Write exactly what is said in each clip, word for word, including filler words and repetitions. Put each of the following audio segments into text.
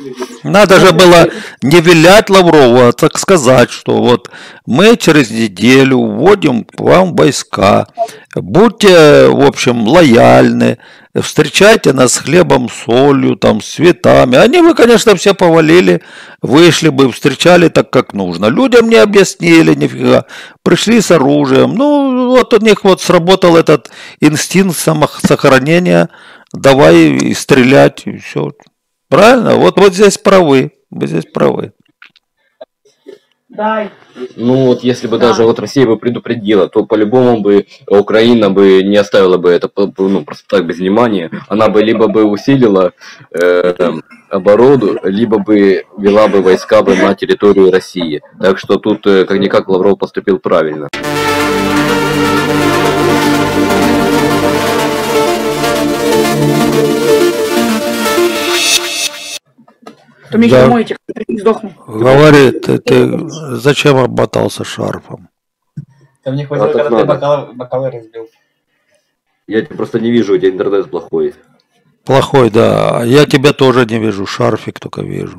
Надо же было не вилять Лаврову, а так сказать, что вот мы через неделю вводим к вам войска. Будьте, в общем, лояльны, встречайте нас с хлебом, солью, там, с цветами. Они бы, конечно, все повалили, вышли бы, встречали так, как нужно. Людям не объяснили нифига, пришли с оружием. Ну, вот у них вот сработал этот инстинкт самосохранения, давай и стрелять, и все. Правильно? Вот, вот здесь правы. Вы здесь правы. Дай. Ну вот если бы даже вот Россия бы предупредила, то по-любому бы Украина бы не оставила бы это ну, просто так без внимания. Она бы либо бы усилила э, оборону, либо бы вела бы войска бы на территорию России. Так что тут э, как-никак Лавров поступил правильно. То мне Да. моете, не сдохну. Говорит, ты, ты зачем обмотался шарфом? Ты мне хватило, А так когда ты надо. бокалы, бокалы разбил. Я тебя просто не вижу, у тебя интернет плохой. Плохой, да. Я тебя тоже не вижу, шарфик только вижу.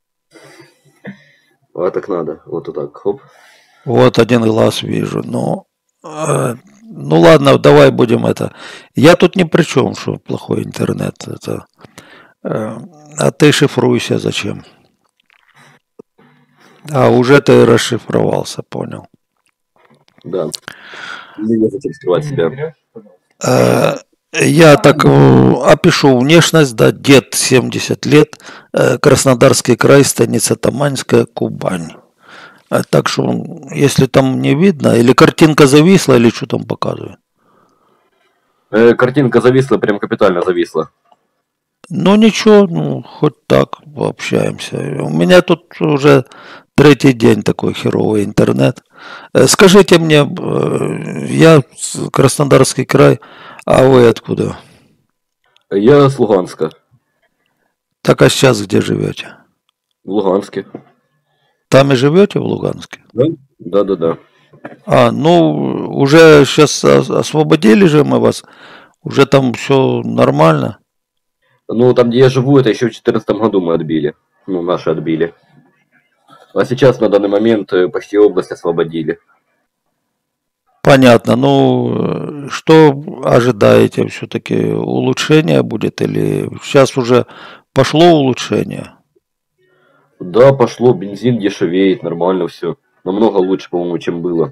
А так надо, вот так, хоп. Вот один глаз вижу. Ну, э, ну ладно, давай будем это. Я тут ни при чем, что плохой интернет. Это, э, а ты шифруйся зачем? А уже ты расшифровался, понял. Да. Не незачем скрывать себя. Э, Я так э, опишу внешность, да, дед семьдесят лет, э, Краснодарский край, станица Таманская, Кубань. А так что, м, если там не видно, или картинка зависла, или что там показывает. Э, картинка зависла, прям капитально зависла. Ну ничего, ну хоть так пообщаемся. У меня тут уже третий день такой херовый интернет. Э, Скажите мне, э, я с- Краснодарский край, а вы откуда? Я с Луганска. Так а сейчас где живете? В Луганске. Там и живете в Луганске? Да? Да, да, да. А, ну уже сейчас освободили же мы вас, уже там все нормально. Ну, там, где я живу, это еще в четырнадцатом году мы отбили. Ну, наши отбили. А сейчас на данный момент э, почти область освободили. Понятно. Ну, э, что ожидаете? Все-таки улучшение будет или сейчас уже пошло улучшение? Да, пошло, бензин дешевеет, нормально все. Намного лучше, по-моему, чем было.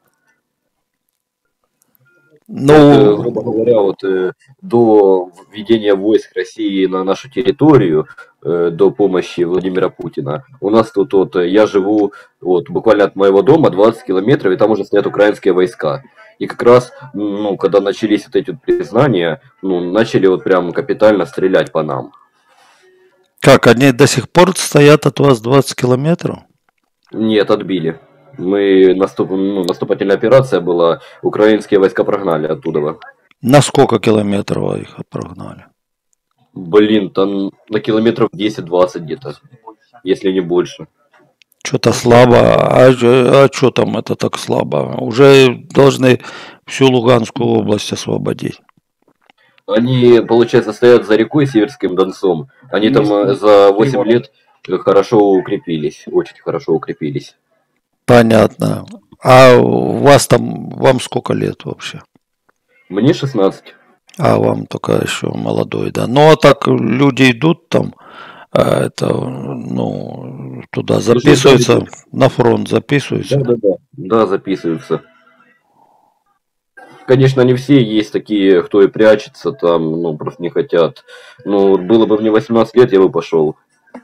Вот, э, Ну, грубо говоря, вот э, до введения войск России на нашу территорию, э, до помощи Владимира Путина, у нас тут вот, э, я живу вот буквально от моего дома двадцать километров, и там уже стоят украинские войска. И как раз, ну, когда начались вот эти вот признания, ну, начали вот прям капитально стрелять по нам. как, они до сих пор стоят от вас двадцать километров? Нет, отбили. Мы наступ... ну, наступательная операция была, украинские войска прогнали оттуда. На сколько километров их прогнали? Блин, там на километров десять-двадцать где-то, если не больше. Что-то слабо. А, а что там это так слабо? Уже должны всю Луганскую область освободить. Они, получается, стоят за рекой Северским Донцом. Они там э, за восемь лет э, хорошо укрепились, очень хорошо укрепились. Понятно. А у вас там, вам сколько лет вообще? Мне шестнадцать. А вам только еще молодой, да. Ну, а так люди идут там, а, это, ну, туда записываются, на фронт записываются. Да, да, да. Да, записываются. Конечно, не все есть такие, кто и прячется там, ну, просто не хотят. Ну, вот было бы мне восемнадцать лет, я бы пошел.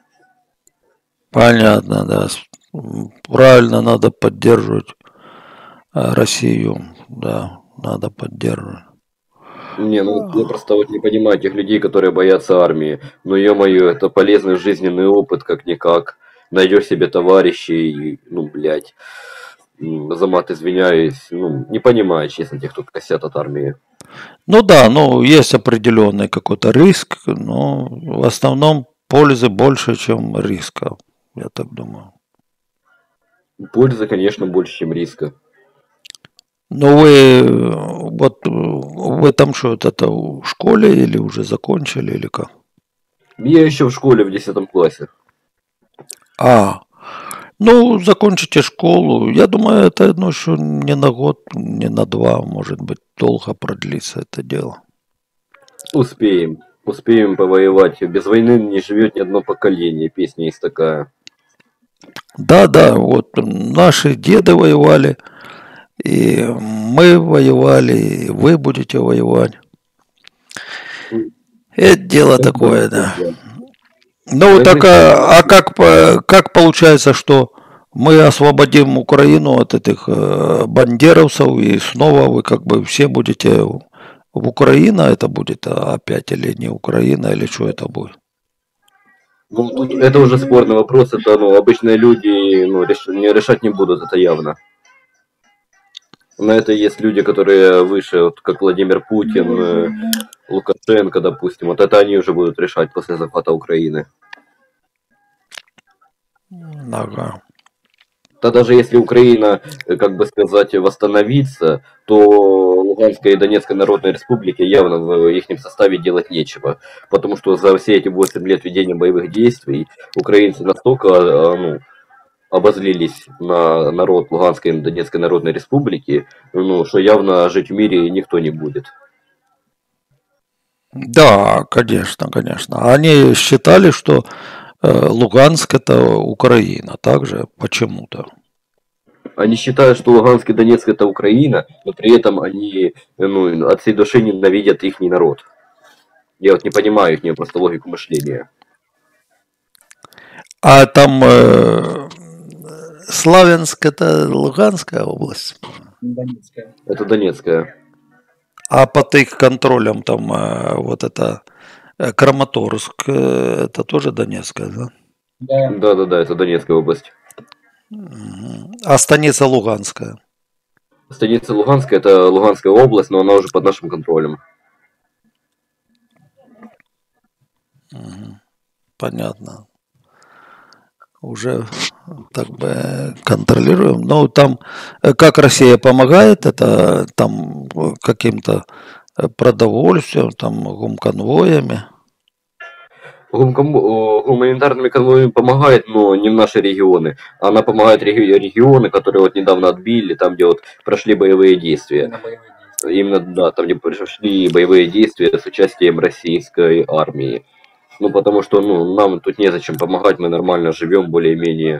Понятно, да. С- м, Правильно, надо поддерживать а, Россию, да, надо поддерживать. Не, ну я просто вот не понимаю тех людей, которые боятся армии. Ну, ё-моё, это полезный жизненный опыт, как-никак. Найдешь себе товарищей, ну, блядь. М, За мат извиняюсь. Ну, не понимаю, честно, тех, кто косят от армии. Ну да, ну есть определенный какой-то риск, но в основном пользы больше, чем риска, я так думаю. Пользы, конечно, больше, чем риска. Ну вы э, вот э, вы там что, это в школе или уже закончили или как? Я еще в школе в десятом классе. А, ну, закончите школу. Я думаю, это ну, еще не на год, не на два, может быть, долго продлится это дело. Успеем. Успеем повоевать. Без войны не живет ни одно поколение. Песня есть такая. Да, да, вот наши деды воевали, и мы воевали, и вы будете воевать. Это дело такое, да. Ну, так, а, а как, по- как получается, что мы освободим Украину от этих э, бандеровцев, и снова вы как бы все будете в в Украина, это будет а, опять или не Украина, или что это будет? Ну, тут это уже спорный вопрос. Это, ну, обычные люди, ну, реш- не решать не будут, это явно. На это есть люди, которые выше, вот, как Владимир Путин, э, Лукашенко, допустим. Вот это они уже будут решать после захвата Украины. Ага. Да даже если Украина, э, как бы сказать, восстановится, то Луганской и Донецкой Народной Республике явно в их составе делать нечего. Потому что за все эти восемь лет ведения боевых действий украинцы настолько а, ну, обозлились на народ Луганской и Донецкой Народной Республики, ну, что явно жить в мире никто не будет. Да, конечно, конечно. Они считали, что э, Луганск это Украина, также почему-то. Они считают, что Луганск и Донецк это Украина, но при этом они ну, от всей души ненавидят их народ. Я вот не понимаю их просто логику мышления. А там э, Славянск это Луганская область, Донецкая. Это Донецкая. а под их контролем там э, вот это э, Краматорск, э, это тоже Донецкая, да? Да. Да-да-да, это Донецкая область. Мгм. А станица Луганская. Станица Луганская это Луганская область, но она уже под нашим контролем. Мгм. Понятно. Уже так бы контролируем. Но там э, как Россия помогает, это там э, каким-то э, продовольствием, там гумконвоями. Гумком- о, Гуманитарными конвоями помогает, но не в наши регионы. Она помогает реги- регионы, которые вот недавно отбили, там где вот прошли боевые действия. На боевые действия. Именно, да, там где прошли боевые действия с участием российской армии. Ну, потому что, ну, нам тут незачем помогать, мы нормально живем, более-менее.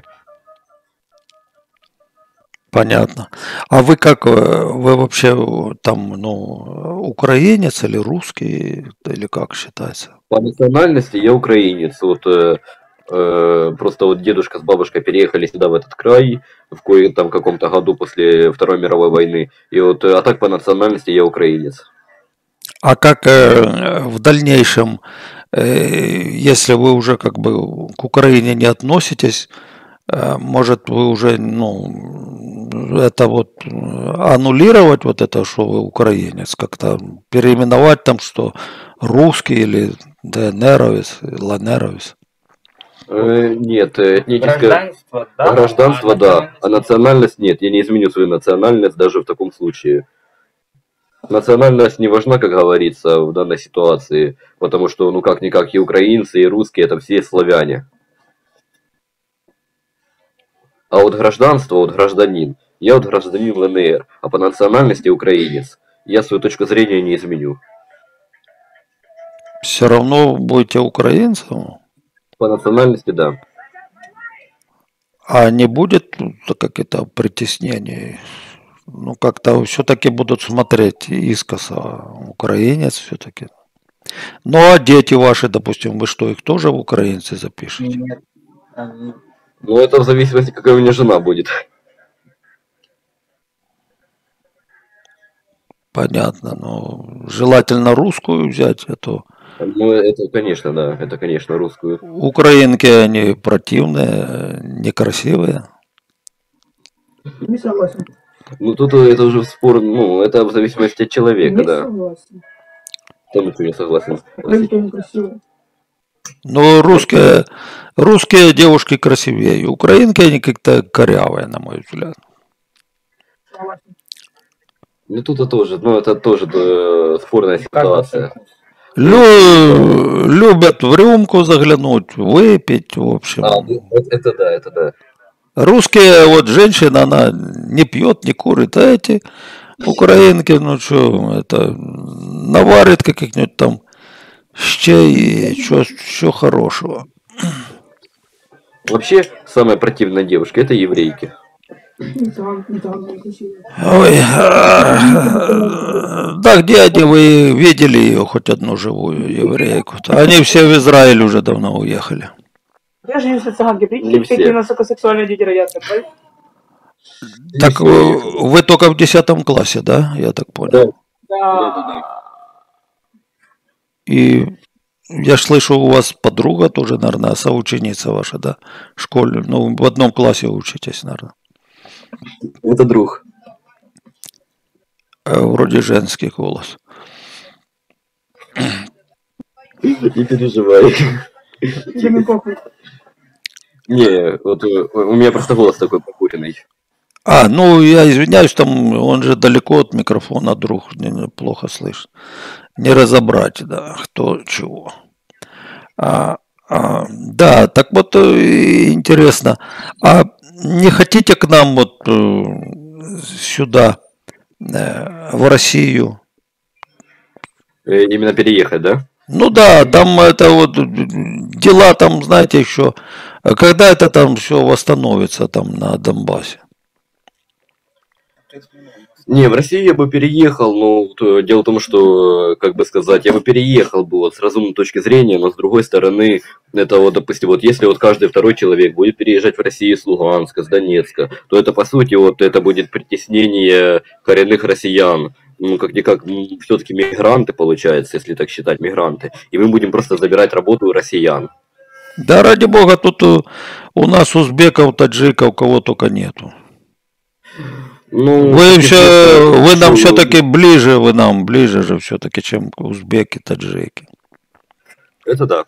Понятно. А вы как, э, вы вообще э, там, ну, украинец или русский, или как считается? По национальности я украинец. Вот э, э, просто вот дедушка с бабушкой переехали сюда, в этот край, в кое там каком-то году после Второй мировой войны. И вот, э, а так по национальности я украинец. А как э, в дальнейшем, э, если вы уже как бы к Украине не относитесь, э, может вы уже, ну, это вот э, аннулировать вот это, что вы украинец, как-то переименовать там, что русский или ДНРовец, ЛНРовец? Э, нет, э, этническое Гражданство, да. гражданство, а да, а национальность национальность нет. Я не изменю свою национальность даже в таком случае. Национальность не важна, как говорится, в данной ситуации, потому что, ну, как-никак, и украинцы, и русские, это все славяне. А вот гражданство, вот гражданин, я вот гражданин ЛНР, а по национальности украинец. Я свою точку зрения не изменю. Все равно будете украинцем, По национальности, да. а не будет ну, как это притеснений. Ну, как-то все-таки будут смотреть искоса. Украинец все-таки. Ну, а дети ваши, допустим, вы что, их тоже в украинцы запишете? нет. Они- Но это в зависимости, какая у меня жена будет. Понятно. Но желательно русскую взять, а то Ну, это, конечно, да, это, конечно, русскую. украинки, они противные, некрасивые. Не согласен. Ну, тут это уже спор, ну, это в зависимости от человека, Не да. согласен. Кто ничего не согласен. Украинки некрасивые. Но русские, русские девушки красивее. Украинки, они как-то корявые, на мой взгляд. Согласен. Ну, тут это тоже, ну, это тоже э, спорная Каждый ситуация. свой вкус. Лю- любят в рюмку заглянуть, выпить, в общем. А, ну, вот это да, это да. Русские, вот женщина, она не пьет, не курит, а эти украинки, ну что, это, наварит каких-нибудь там щей, и что хорошего. Вообще, самая противная девушка это еврейки. Не так, не так было красиво. Ой, а, да где они, вы видели ее, хоть одну живую еврейку-то? Они все в Израиль уже давно уехали. Я же если цыганки, Не прикинь, все. какие высокосексуальные дети родятся, правильно? Так все вы, уехали. вы только в десятом классе, да? Я так понял. Да. Да. И я ж слышу, у вас подруга тоже, наверное, соученица ваша, да? В школе. Ну, в одном классе учитесь, наверное. Это друг. Э, Вроде женский голос. Не переживай. Тебе не похуй. Не, вот э, у меня просто голос такой покуренный. А, ну, я извиняюсь, там он же далеко от микрофона, друг, не- не- плохо слышно. Не разобрать, да, кто чего. А, а, да, так вот э, интересно. А не хотите к нам вот э, сюда, э, в Россию? Э, Именно переехать, да? Ну да, там это вот э, дела там, знаете, еще. а Когда это там все восстановится там на Донбассе? Не, в Россию я бы переехал, но вот, э, дело в том, что, э, как бы сказать, я бы переехал бы вот с разумной точки зрения, но с другой стороны, это вот, допустим, вот если вот каждый второй человек будет переезжать в Россию с Луганска, с Донецка, то это, по сути, вот это будет притеснение коренных россиян. Ну, как-никак, все-таки мигранты, получается, если так считать, мигранты. И мы будем просто забирать работу у россиян. Да ради бога, тут э, у нас узбеков, таджиков, кого только нету. Ну, Вы если все, это- вы нам что- все-таки ближе, вы нам ближе же все-таки, чем узбеки, таджики. Это да.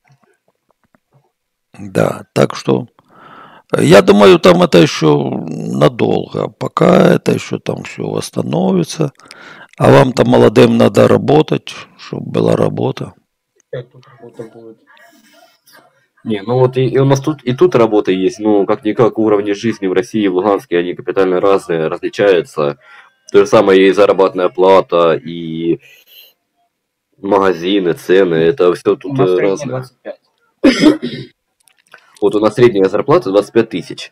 Да, так что э, я думаю, там это еще надолго. Пока это еще там все восстановится. А вам там молодым надо работать, чтобы была работа. Как тут работа будет? Не, ну вот и, и у нас тут и тут работа есть, но как-никак уровни жизни в России и в Луганске, они капитально разные, различаются. То же самое и заработная плата, и магазины, цены, это все У тут нас э, средняя разное. двадцать пять. Вот у нас средняя зарплата двадцать пять тысяч.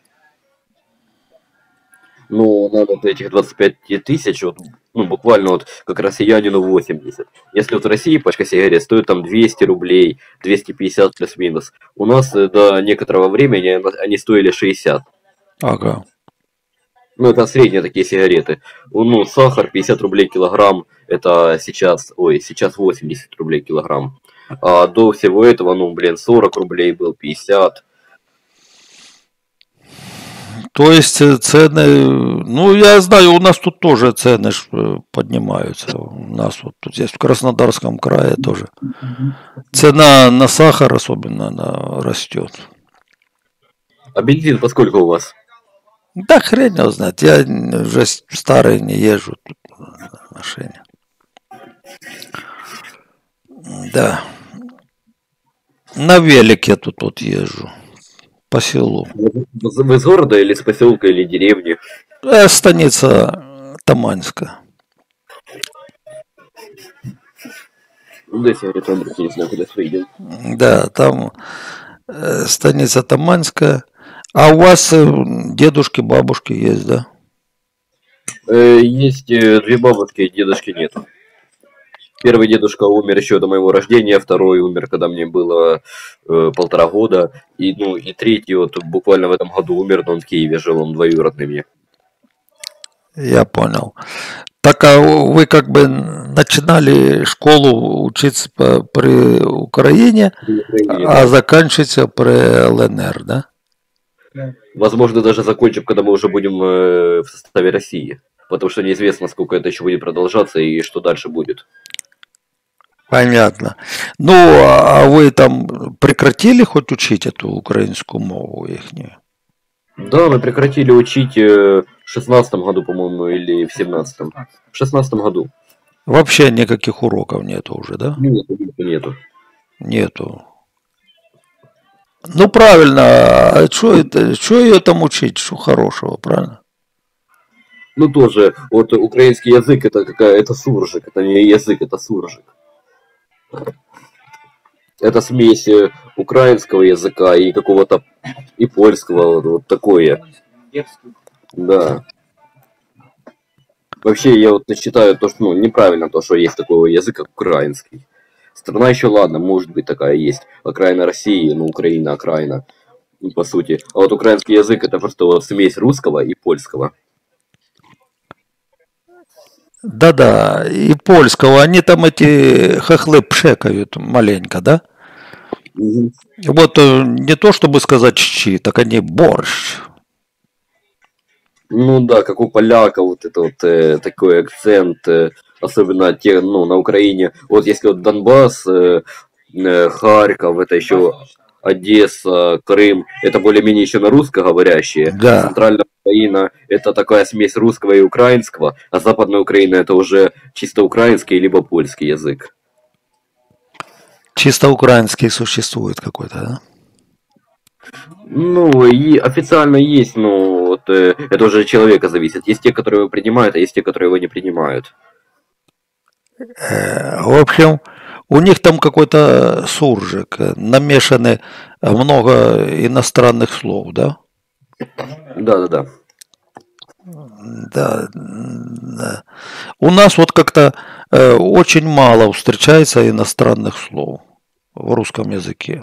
Ну, надо вот этих двадцать пять тысяч, вот, ну, буквально вот как россиянину восемьдесят. Если вот в России пачка сигарет стоит там двести рублей, двести пятьдесят плюс-минус, у нас э, до некоторого времени они- они стоили шестьдесят. Ага. Ну, это средние такие сигареты. Ну, сахар пятьдесят рублей килограмм, это сейчас, ой, сейчас восемьдесят рублей килограмм. А до всего этого, ну, блин, сорок рублей был, пятьдесят. То есть э, цены, ну я знаю, у нас тут тоже цены ж, э, поднимаются. У нас вот тут здесь в Краснодарском крае тоже цена на сахар особенно она растет. А бензин поскольку у вас? Да хрен его знает, я уже с- старый не езжу тут на машине. Да, на велике тут вот езжу по селу. Вы из города или с поселка, или деревни? Э, Станица э, Таманская. Ну, да, сигареты, Андрей, не знаю, куда выйдем. Да, там э, станица Таманская. А у вас э, дедушки, бабушки есть, да? Э, Есть э, две бабушки, дедушки нет. Первый дедушка умер еще до моего рождения, второй умер, когда мне было э, полтора года, и ну и третий вот буквально в этом году умер, но он в Киеве жил, он двоюродный мне. Я понял. Так а вы как бы начинали школу учиться по- при Украине, В Украине, а да. заканчиваете при ЛНР, да? Возможно, даже закончим, когда мы уже будем э, в составе России, потому что неизвестно, сколько это еще будет продолжаться и что дальше будет. Понятно. Ну, а вы там прекратили хоть учить эту украинскую мову ихнюю? Да, мы прекратили учить э, в шестнадцатом году, по-моему, или в семнадцатом. В шестнадцатом году. Вообще никаких уроков нету уже, да? Нету, нету, нету. Нету. Ну правильно, а что это, что ее там учить, что хорошего, правильно? Ну тоже, вот украинский язык это какая, это суржик, это не язык, это суржик. Это смесь э, украинского языка и какого-то и польского, вот, вот такое. Да. Вообще я вот считаю то, что ну, неправильно то, что есть такой язык, как украинский. Страна еще ладно, может быть такая есть. Окраина России, ну Украина, окраина, ну, по сути. А вот украинский язык это просто вот смесь русского и польского. Да-да, и польского, они там эти хохлы пшекают маленько, да? Мгм. Вот э, не то чтобы сказать щи, так они борщ. Ну да, как у поляка вот это вот э, такой акцент, э, особенно те, ну, на Украине. Вот если вот Донбасс, э, э, Харьков, это еще Одесса, Крым, это более-менее еще на русскоговорящие. Да, Центральная Украина это такая смесь русского и украинского, а Западная Украина это уже чисто украинский либо польский язык. чисто украинский существует какой-то, да? Ну, и официально есть, но вот, э, это уже от человека зависит. Есть те, которые его принимают, а есть те, которые его не принимают. Э, В общем, у них там какой-то суржик, э, намешаны э, много иностранных слов, да? Да-да-да. Да, м, да. У нас вот как-то э, очень мало встречается иностранных слов в русском языке.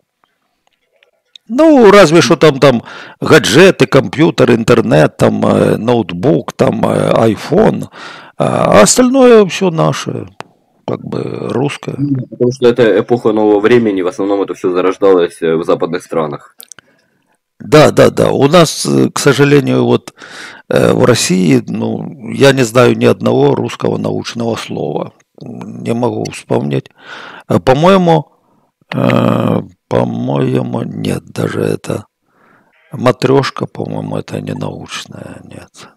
Ну, разве что там, там гаджеты, компьютер, интернет, там э, ноутбук, там э, айфон, а остальное все наше, как бы русское. Потому что это эпоха нового времени, в основном это все зарождалось э, в западных странах. Да, да, да. У нас, э, к сожалению, вот э, в России, ну, я не знаю ни одного русского научного слова. М, Не могу вспомнить. А, По-моему, э, по-моему, нет, даже это матрешка, по-моему, это не научная, нет.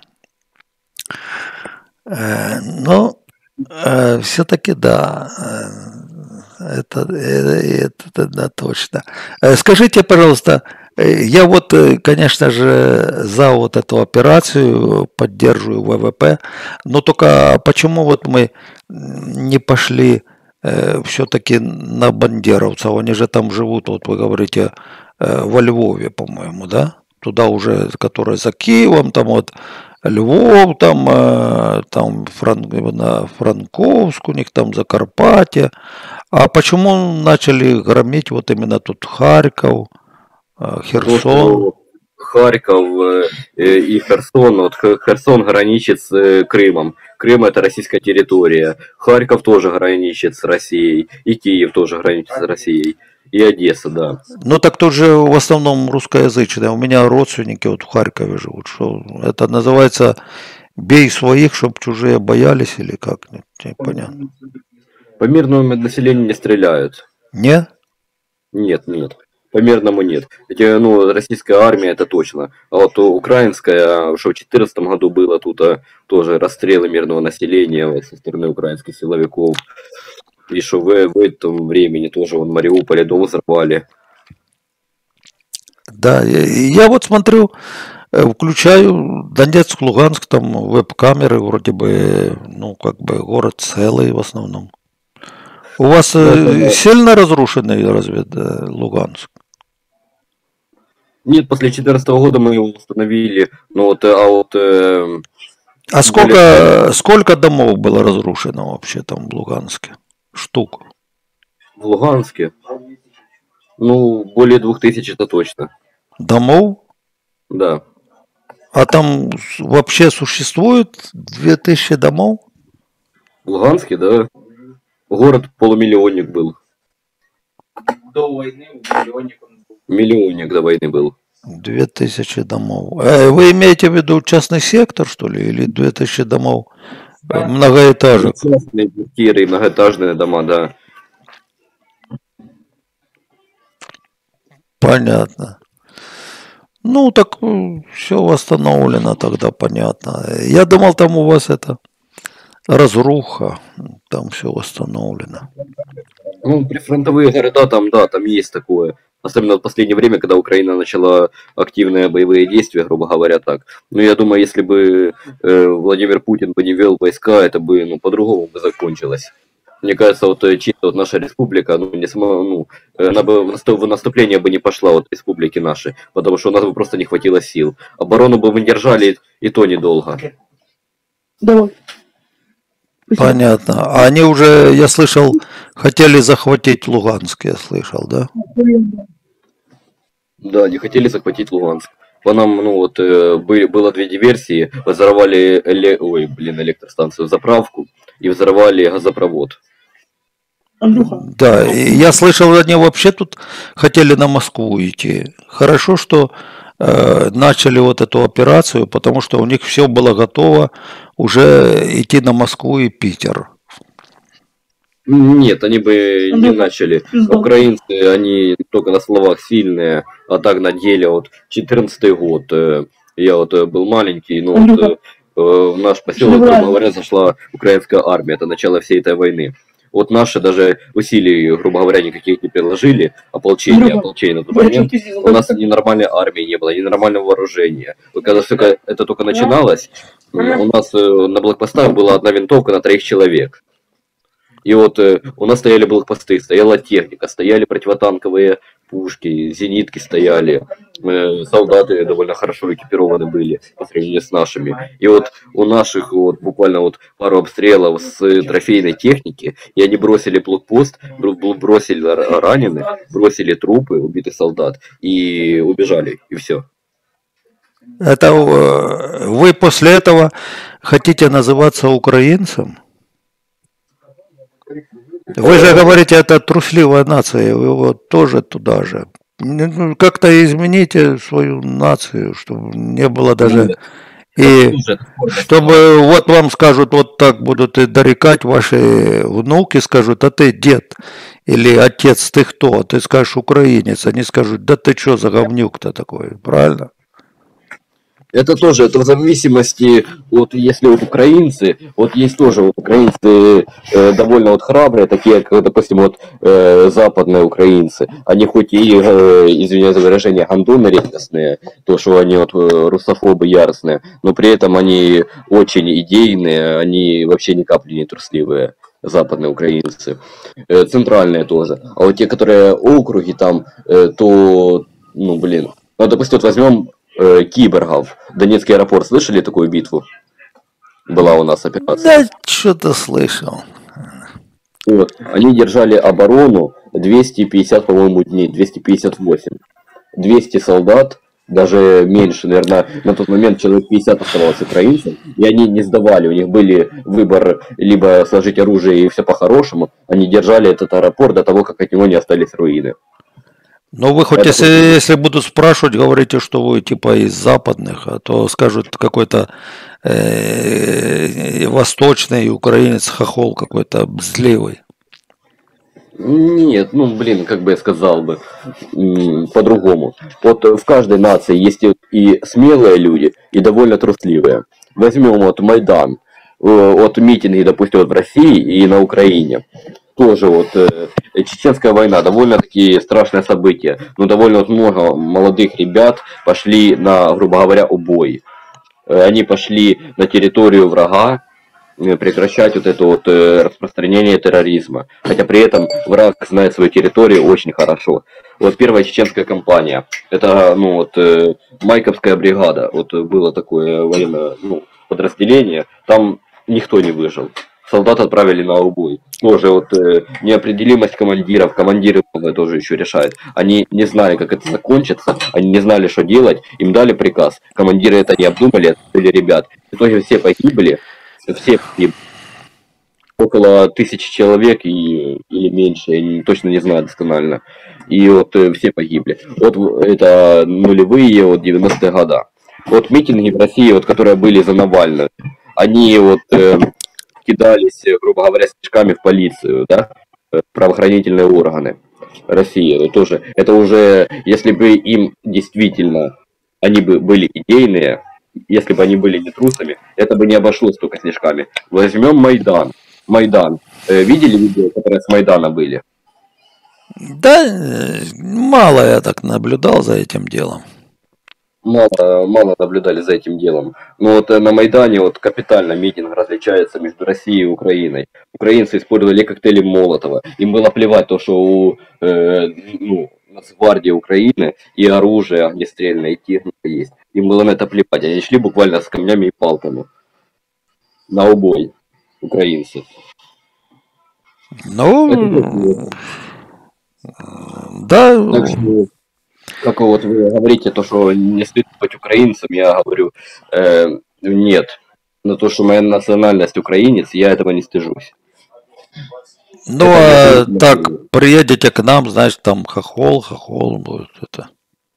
Э, Но все-таки да, э, это, э, это да, точно. Э, Скажите, пожалуйста, э, я вот, э, конечно же, за вот эту операцию поддерживаю вэ вэ пэ, но только почему вот мы м, не пошли все-таки на бандеровцев? Они же там живут, вот вы говорите, э, во Львове, по-моему, да? Туда уже, которые за Киевом, там вот Львов, там, э, там Фран- на Франковск, у них там Закарпатье. А почему начали громить вот именно тут Харьков, э, Потому Херсон? что Харьков э, э, и Херсон, вот Х- Херсон граничит с э, Крымом. Крым это российская территория. Харьков тоже граничит с Россией. И Киев тоже граничит с Россией. И Одесса, да. Ну так тут же в основном русскоязычные. У меня родственники вот в Харькове живут. Что это называется бей своих, чтоб чужие боялись или как? Не- Непонятно. По мирному населению не стреляют. Не? Нет, нет. По мирному нет. Эти, ну, российская армия это точно. А вот украинская, что в четырнадцатом году было тут а, тоже расстрелы мирного населения вот, со стороны украинских силовиков. И что в, в этом времени тоже вон в Мариуполе дом взорвали. Да, я, я вот смотрю, э, включаю Донецк, Луганск, там веб-камеры вроде бы, ну как бы город целый в основном. У вас Ну, это, э, да. сильно разрушенный разве да, Луганск? Нет, после четырнадцатого года мы его установили. Но вот, э, а вот э, А более сколько, сколько домов было разрушено вообще там в Луганске? Штук. в Луганске, ну, более двух тысяч это точно. Домов? Да. А там с- вообще существует две тысячи домов? В Луганске, да. Город полумиллионник был. До войны миллионник он был. Миллионник до войны был. Две тысячи домов. Э, Вы имеете в виду частный сектор, что ли, или две тысячи домов э, многоэтажек? Частные квартиры и многоэтажные дома, да. Понятно. Ну, так все восстановлено тогда, понятно. Я думал, там у вас это разруха, там все восстановлено. Ну, прифронтовые города, там, да, там есть такое. Особенно в последнее время, когда Украина начала активные боевые действия, грубо говоря, так. Но я думаю, если бы э, Владимир Путин бы не вел войска, это бы, ну, по-другому бы закончилось. Мне кажется, вот э, чисто вот наша республика, ну, не сама, ну, э, она бы в наступ- в наступление бы не пошла, вот республики наши, потому что у нас бы просто не хватило сил. Оборону бы мы держали, и то недолго. Давай. Спасибо. Понятно. А они уже, я слышал, хотели захватить Луганск, я слышал, да? Да, не хотели захватить Луганск. По нам, ну вот, э, были, было две диверсии, взорвали, эле- ой, блин, электростанцию, заправку и взорвали газопровод. Андрюха. Да, и я слышал, они вообще тут хотели на Москву идти. Хорошо, что э, начали вот эту операцию, потому что у них все было готово уже идти на Москву и Питер. Нет, они бы не Андрюха, начали. пизда. Украинцы, они только на словах сильные, а так на деле, вот, четырнадцатый год, э, я вот э, был маленький, но вот, Андрюха, э, э, в наш поселок, грубо Давай. говоря, зашла украинская армия, это начало всей этой войны. Вот наши даже усилий, грубо говоря, никаких не приложили, ополчение, Андрюха, ополчение на тот я момент. чуть здесь У нас ни нормальной армии не было, ни нормального вооружения. Вот когда всё это только начиналось, м, у нас э, на блокпостах была одна винтовка на троих человек. И вот э, у нас стояли блокпосты, стояла техника, стояли противотанковые пушки, зенитки стояли, э, солдаты довольно хорошо экипированы были по сравнению с нашими. И вот у наших вот буквально вот пару обстрелов с трофейной техники, и они бросили блокпост, бр- бросили ра- раненых, бросили трупы убитых солдат и убежали, и все. Это э, вы после этого хотите называться украинцем? Вы же говорите, это трусливая нация, вы вот тоже туда же. Ну, как-то измените свою нацию, чтобы не было даже... И чтобы вот вам скажут, вот так будут и дорекать ваши внуки, скажут, а ты дед или отец, ты кто? Ты скажешь украинец, они скажут, да ты что за говнюк-то такой, правильно? Это тоже, это в зависимости, вот если вот украинцы, вот есть тоже вот украинцы э, довольно вот храбрые, такие, как, допустим, вот э, западные украинцы, они хоть и, э, извиняюсь за выражение, гандоны редкостные, то, что они вот э, русофобы яростные, но при этом они очень идейные, они вообще ни капли не трусливые, западные украинцы, э, центральные тоже, а вот те, которые округи там, э, то, ну, блин, ну, допустим, вот возьмем э, киборгов. Донецкий аэропорт, слышали такую битву? Была у нас операция. Да, что-то слышал. Вот. Они держали оборону двести пятьдесят, по-моему, дней, двести пятьдесят восемь. двести солдат, даже меньше, наверное, на тот момент человек пятьдесят оставалось украинцев, и они не сдавали, у них были выбор либо сложить оружие и все по-хорошему, они держали этот аэропорт до того, как от него не остались руины. Ну, вы хоть Это если, тоже- если будут спрашивать, говорите, что вы типа из западных, а то скажут какой-то э, восточный украинец, хохол какой-то бзливый. Нет, ну, блин, как бы я сказал бы, м, по-другому. Вот в каждой нации есть и- и смелые люди, и довольно трусливые. Возьмем вот Майдан, э, вот митинги, допустим, вот в России и на Украине. Тоже вот э, чеченская война, довольно-таки страшное событие. Но довольно вот много молодых ребят пошли на, грубо говоря, убой. Э, Они пошли на территорию врага, э, прекращать вот это вот э, распространение терроризма. Хотя при этом враг знает свою территорию очень хорошо. Вот первая чеченская кампания, это, ну вот, э, Майковская бригада, вот э, было такое военное, ну, подразделение, там никто не выжил. Солдат отправили на убой. Тоже вот э, неопределимость командиров, командиры многое тоже еще решают. Они не знали, как это закончится, они не знали, что делать, им дали приказ. Командиры это не обдумали, отправили ребят. В итоге все погибли, все погибли. Около тысячи человек и, или меньше, я не- точно не знаю досконально. И вот э, все погибли. Вот в- это нулевые, вот девяностые года. Вот митинги в России, вот, которые были за Навального, они вот э, кидались, э, грубо говоря, снежками в полицию, да, э, правоохранительные органы России. Ну, тоже, это уже, если бы им действительно, они бы были идейные, если бы они были не трусами, это бы не обошлось только снежками. Возьмем Майдан. Майдан. Э, видели видео, которые с Майдана были? Да, э, мало я так наблюдал за этим делом. Мало, мало наблюдали за этим делом. Но вот э, на Майдане вот капитально митинг различается между Россией и Украиной. Украинцы использовали коктейли Молотова. Им было плевать то, что у э, ну, Нацгвардии Украины и оружие огнестрельное, и техника есть. Им было на это плевать. Они шли буквально с камнями и палками на убой украинцев. Ну, да, Так что, как вот вы говорите, то, что не стоит быть украинцем, я говорю, э, нет. Но то, что моя национальность украинец, я этого не стыжусь. ну, Это а не так, отношение. приедете к нам, значит, там хохол, хохол будет это.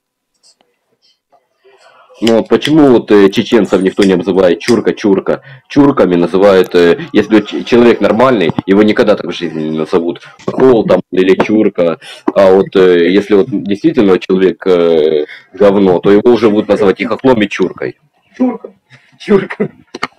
Ну вот почему вот э, чеченцев никто не обзывает чурка-чурка? Чурками называют, э, если ч- человек нормальный, его никогда так в жизни не назовут. Хол там или чурка. А вот э, если вот действительно человек э, говно, то его уже будут называть и хохлом, и чуркой. Чурка. Чурка.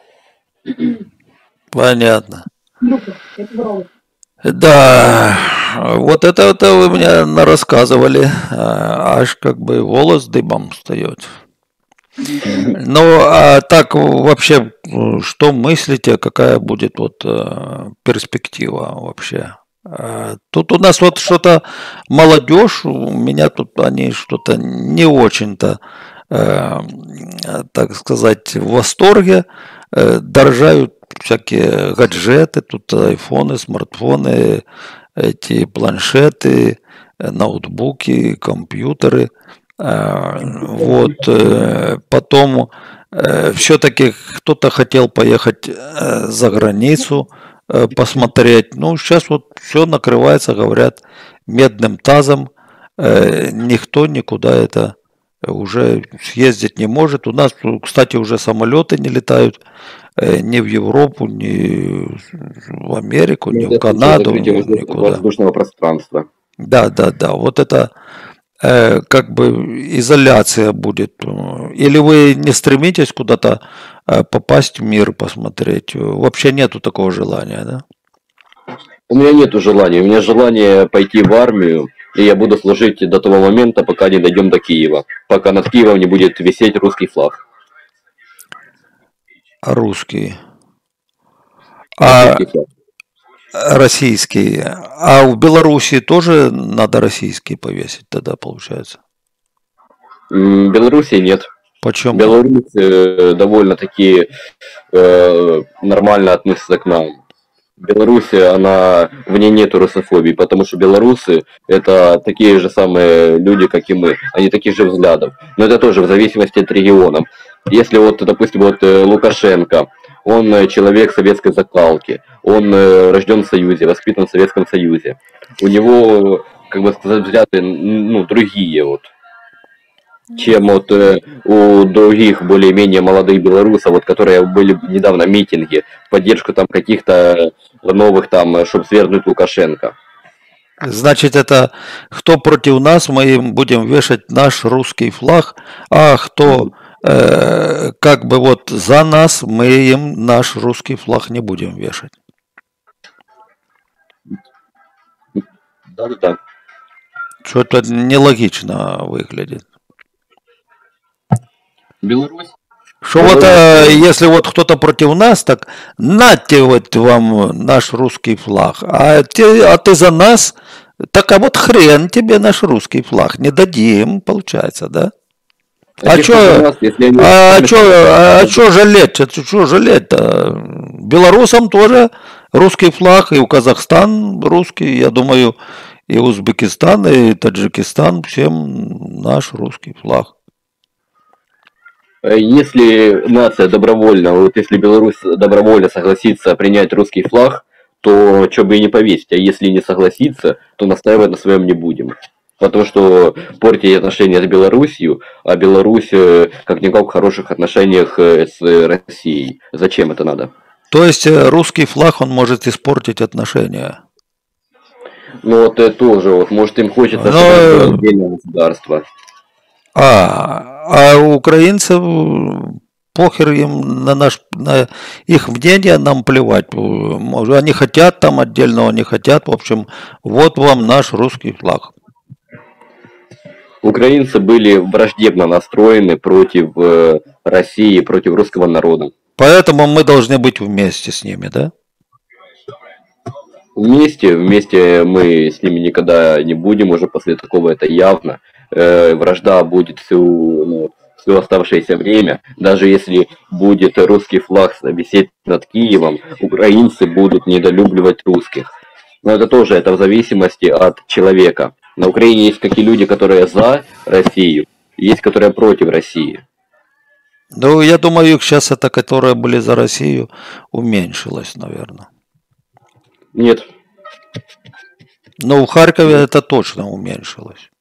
Понятно. Андрюха, я тебя рад. Да, вот это, это вы мне рассказывали, аж как бы волос дыбом встает. Ну, а так вообще, что мыслите, какая будет вот э, перспектива вообще? Э, Тут у нас вот что-то молодежь, у меня тут они что-то не очень-то, э, так сказать, в восторге, э, дорожают всякие гаджеты, тут айфоны, смартфоны, эти планшеты, э, ноутбуки, компьютеры. Э, Вот, э, потом все-таки кто-то хотел поехать э, за границу э, посмотреть. Ну, сейчас вот все накрывается, говорят, медным тазом. Э, Никто никуда это уже съездить не может. У нас, кстати, уже самолеты не летают э, ни в Европу, ни в Америку, Ну, ни в это случай Канаду, закрытия воздуш- никуда. воздушного пространства. Да, да, да. Вот это э, как бы изоляция будет. Или вы не стремитесь куда-то э, попасть в мир, посмотреть? Вообще нету такого желания, да? У меня нету желания. У меня желание пойти в армию, и я буду служить до того момента, пока не дойдем до Киева. Пока над Киевом не будет висеть русский флаг. А русский? А Российский флаг. российский? А в Беларуси тоже надо российский повесить тогда, получается? М, В Беларуси нет. Почему? Беларусь э, довольно-таки э, нормально относится к нам. Беларусь, она, в ней нету русофобии, потому что белорусы это такие же самые люди, как и мы. Они таких же взглядов. Но это тоже в зависимости от регионов. Если вот, допустим, вот э, Лукашенко, он э, человек советской закалки, он э, рожден в Союзе, воспитан в Советском Союзе. У него, как бы сказать, взгляды, н- ну, другие вот, чем вот э, у других более-менее молодых белорусов, вот, которые были недавно митинги в поддержку там каких-то новых там, чтобы свергнуть Лукашенко. Значит, это кто против нас, мы им будем вешать наш русский флаг, а кто э, как бы вот за нас, мы им наш русский флаг не будем вешать. Да-да-да. Что-то нелогично выглядит. Беларусь. Что вот э, если вот кто-то против нас, так нате вот вам наш русский флаг, а ты, а ты за нас, так а вот хрен тебе наш русский флаг, не дадим, получается, да? А те, кто за что, нас, если они а сами чё, хотят, а чё жалеть, а чё жалеть-то? Белорусам тоже русский флаг, и у Казахстан русский, я думаю, и Узбекистан, и Таджикистан, всем наш русский флаг. Если нация добровольно, вот если Беларусь добровольно согласится принять русский флаг, то что бы и не повесить, а если не согласится, то настаивать на своем не будем. Потому что портить отношения с Беларусью, а Беларусь э, как-никак в хороших отношениях э, с Россией. Зачем это надо? То есть э, русский флаг, он может испортить отношения. Ну вот это тоже, вот может им хочется, Но- чтобы это было отдельное государство. А, а у украинцев похер им на, наш, на их мнение, нам плевать. Может, они хотят там отдельного, не хотят. В общем, вот вам наш русский флаг. Украинцы были враждебно настроены против э, России, против русского народа. Поэтому мы должны быть вместе с ними, да? Вместе, вместе мы с ними никогда не будем, уже после такого это явно. Э, вражда будет всю, ну, все оставшееся время. Даже если будет русский флаг висеть над Киевом, украинцы будут недолюбливать русских. Но это тоже, это в зависимости от человека. На Украине есть какие люди, которые за Россию, есть которые против России. Ну, я думаю, сейчас это, которые были за Россию, уменьшилось, наверное. Нет. Но в Харькове это точно уменьшилось.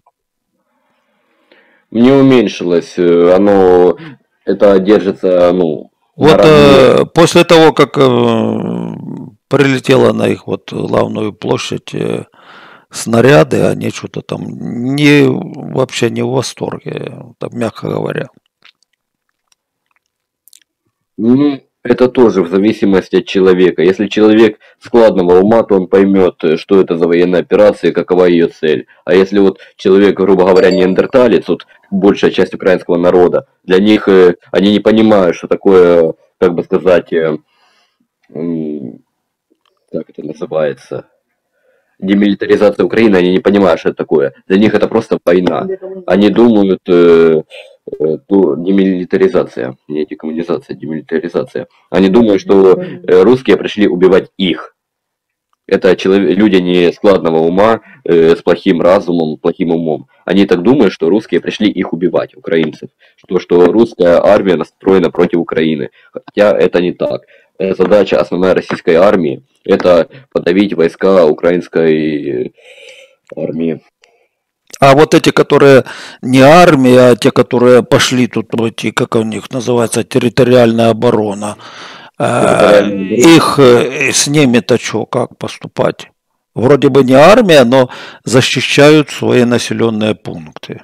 Не уменьшилось, э, оно, это держится, ну, Вот наравне. э, после того, как э, прилетело на их вот главную площадь э, снаряды, они что-то там не, вообще не в восторге, там, мягко говоря. Ну, это тоже в зависимости от человека. Если человек складного ума, то он поймет, э, что это за военная операция и какова ее цель. А если вот человек, грубо говоря, неандерталец, вот большая часть украинского народа, для них э, они не понимают, что такое, как бы сказать, э, м, как это называется, демилитаризация Украины, они не понимают, что это такое. Для них это просто война. Они думают, э, э, ну, демилитаризация, не декоммунизация, демилитаризация. Они думают, что э, русские пришли убивать их. Это человек, люди не складного ума, э, с плохим разумом, плохим умом. Они так думают, что русские пришли их убивать, украинцев. Что, что русская армия настроена против Украины. Хотя это не так. Э, Задача основная российской армии – это подавить войска украинской армии. А вот эти, которые не армия, а те, которые пошли тут, эти, как у них называется, территориальная оборона, э, Территориальная оборона. их э, с ними-то что, как поступать? Вроде бы не армия, но защищают свои населенные пункты.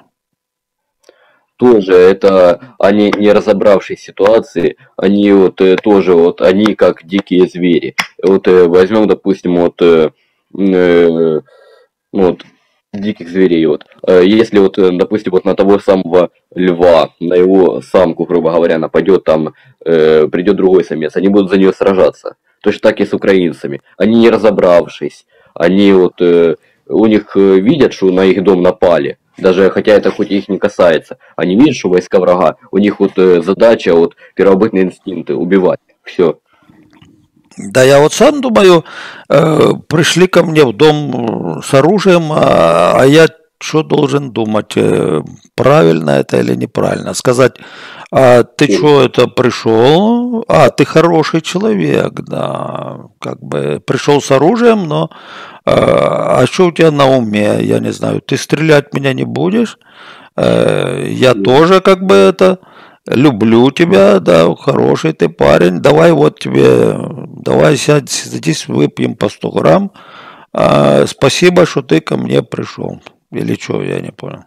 Тоже это они, не разобравшись в ситуации, они вот э, тоже вот они как дикие звери. Вот э, возьмем, допустим, вот, э, э, вот диких зверей. Вот. Э, Если вот, э, допустим, вот на того самого льва, на его самку, грубо говоря, нападет там, э, придет другой самец, они будут за нее сражаться. Точно так и с украинцами. Они не разобравшись, они вот э, у них э, видят, что на их дом напали. Даже хотя это хоть их не касается, они видят, что войска врага, у них вот э, задача, вот первобытные инстинкты убивать. Все. Да я вот сам думаю, э, пришли ко мне в дом с оружием, а, а я что должен думать, э, правильно это или неправильно? Сказать, а ты что это пришел? А, ты хороший человек, да, как бы пришел с оружием, но а, а что у тебя на уме? Я не знаю, ты стрелять в меня не будешь? Э, я тоже как бы это... Люблю тебя, да, хороший ты парень. Давай вот тебе, давай сядь, садись, выпьем по сто грамм. А, спасибо, что ты ко мне пришел. Или что, я не понял.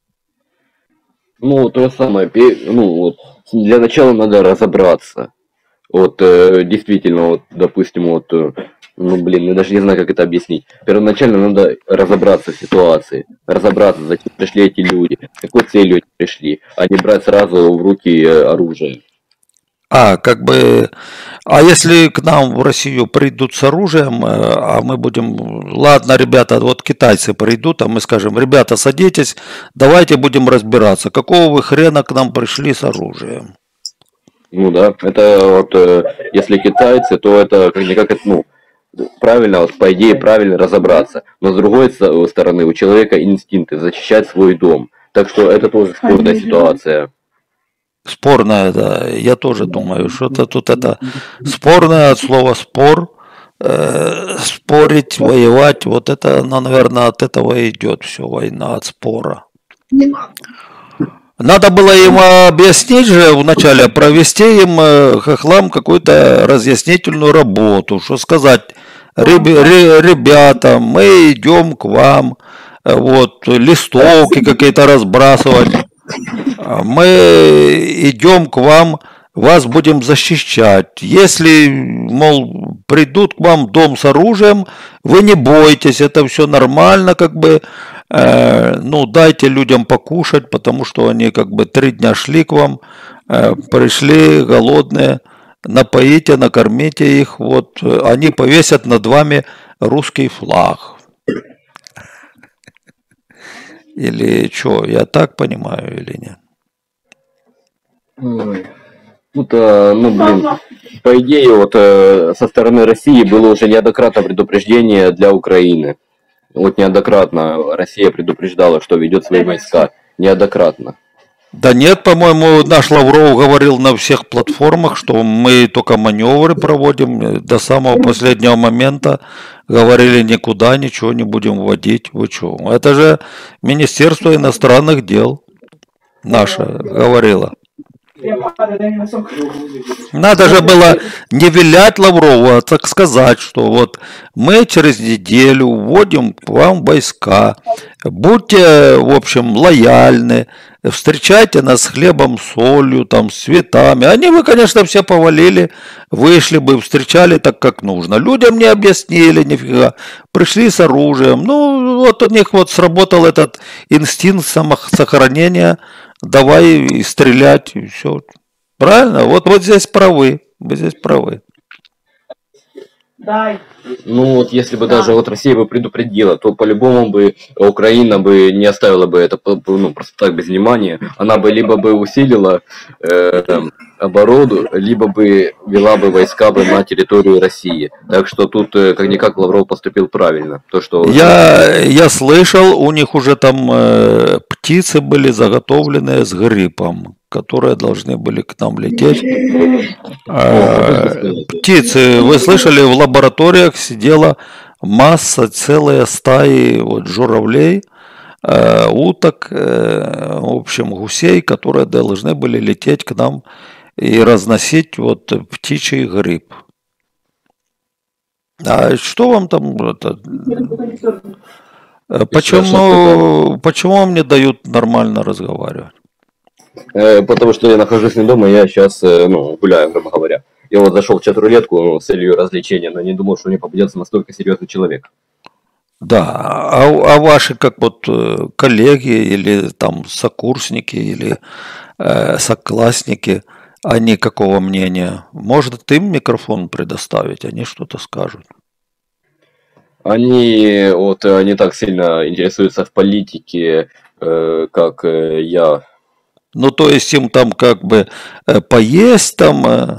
Ну, то же самое, пе- ну, вот, для начала надо разобраться. Вот, э, действительно, вот, допустим, вот, э, ну, блин, я даже не знаю, как это объяснить. Первоначально надо разобраться в ситуации, разобраться, зачем пришли эти люди, с какой целью они пришли, а не брать сразу в руки э, оружие. А, как бы, а если к нам в Россию придут с оружием, э, а мы будем, ладно, ребята, вот китайцы придут, а мы скажем, ребята, садитесь, давайте будем разбираться, какого вы хрена к нам пришли с оружием? Ну да, это вот, э, если китайцы, то это как-никак, это, ну, правильно, вот, по идее, правильно разобраться. Но с другой со- стороны, у человека инстинкты защищать свой дом. Так что это тоже спорная ситуация. Спорное, да, я тоже думаю, что-то тут это спорное от слова спор, э, спорить, воевать, вот это, ну, наверное, от этого и идет все, война от спора. Надо было им объяснить же вначале, провести им, э, хохлам, какую-то разъяснительную работу, что сказать, «Ребя- ре- ребята, мы идем к вам, э, вот, листовки какие-то разбрасывать, а мы идем к вам вас будем защищать. Если, мол, придут к вам в дом с оружием, вы не бойтесь, это все нормально, как бы, э, ну, дайте людям покушать, потому что они как бы три дня шли к вам, э, пришли голодные, напоите, накормите их, вот, они повесят над вами русский флаг. Или что, я так понимаю или нет? Ой. Тут, э, ну, блин, по идее, вот э, со стороны России было уже неоднократно предупреждение для Украины. Вот неоднократно Россия предупреждала, что ведет свои войска. Неоднократно. Да нет, по-моему, наш Лавров говорил на всех платформах, что мы только маневры проводим до самого последнего момента. Говорили, никуда ничего не будем вводить. Вы что? Это же Министерство иностранных дел наше говорило. Надо же было не вилять Лаврову, а так сказать, что вот мы через неделю вводим к вам войска. Будьте, в общем, лояльны, встречайте нас с хлебом, солью, там, с цветами. Они вы, конечно, все повалили, вышли бы, встречали так, как нужно. Людям не объяснили нифига, пришли с оружием. Ну, вот у них вот сработал этот инстинкт самосохранения. Давай и стрелять, и все. Правильно? Вот, вот здесь правы. Вы здесь правы. Дай. Ну вот если бы даже вот Россия бы предупредила, то по-любому бы Украина бы не оставила бы это, ну, просто так без внимания. Она бы либо бы усилила э, оборону, либо бы вела бы войска бы на территорию России. Так что тут э, как-никак Лавров поступил правильно. То, что... Я, я слышал, у них уже там э, птицы были заготовленные с гриппом, которые должны были к нам лететь. Э, птицы, вы слышали, в лабораториях сидела масса, целые стаи вот, журавлей, э, уток, э, в общем, гусей, которые должны были лететь к нам и разносить вот птичий грипп. А что вам там это, почему, почему вам не дают нормально разговаривать? Э, потому что я нахожусь не дома, я сейчас э, ну, гуляю, грубо говоря. Я вот зашел в чат-рулетку, ну, с целью развлечения, но не думал, что мне попадется настолько серьезный человек. Да, а, а ваши как вот коллеги или там сокурсники или э, соклассники, они какого мнения? Может им микрофон предоставить, они что-то скажут? Они вот не так сильно интересуются в политике, э, как э, я. Ну, то есть им там как бы э, поесть там... Э...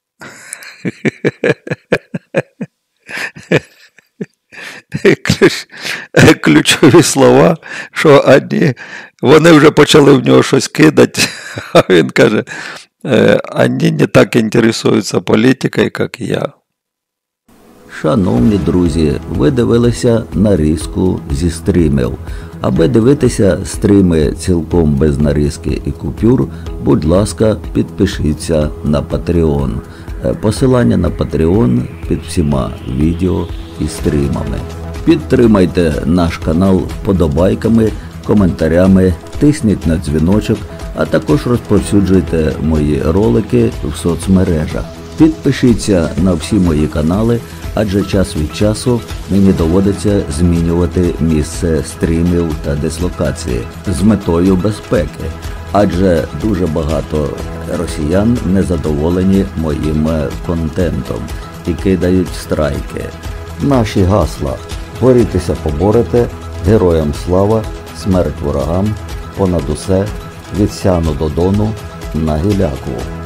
Ключ, ключові слова, що одні, вони вже почали в нього щось кидати, а він каже, вони не так інтересуються політикою, як я. Шановні друзі, ви дивилися нарізку зі стрімів. Аби дивитися стріми цілком без нарізки і купюр, будь ласка, підпишіться на Patreon. Посилання на Patreon під всіма відео і стрімами. Підтримайте наш канал вподобайками, коментарями, тисніть на дзвіночок, а також розповсюджуйте мої ролики в соцмережах. Підпишіться на всі мої канали, адже час від часу мені доводиться змінювати місце стрімів та дислокації з метою безпеки, адже дуже багато росіян незадоволені моїм контентом і кидають страйки. Наші гасла: борітеся, поборете, героям слава, смерть ворогам, понад усе, від Сяну до Дону, на Гіляку.